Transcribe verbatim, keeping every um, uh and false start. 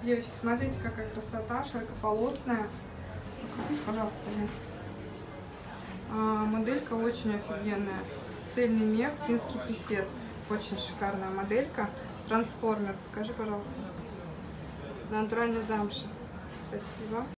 Девочки, смотрите, какая красота, широкополосная. Покрутите, пожалуйста, блин. А, моделька очень офигенная. Цельный мех, финский писец. Очень шикарная моделька. Трансформер. Покажи, пожалуйста. На натуральной замше. Спасибо.